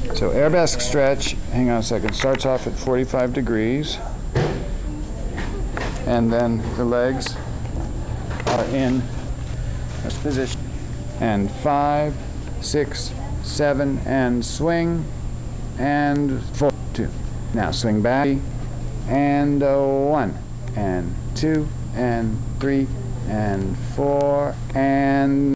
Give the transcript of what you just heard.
So arabesque stretch, hang on a second, starts off at 45 degrees, and then the legs are in this position, and 5, 6, 7, and swing, and 4, 2. Now swing back, and 1, and 2, and 3, and 4, and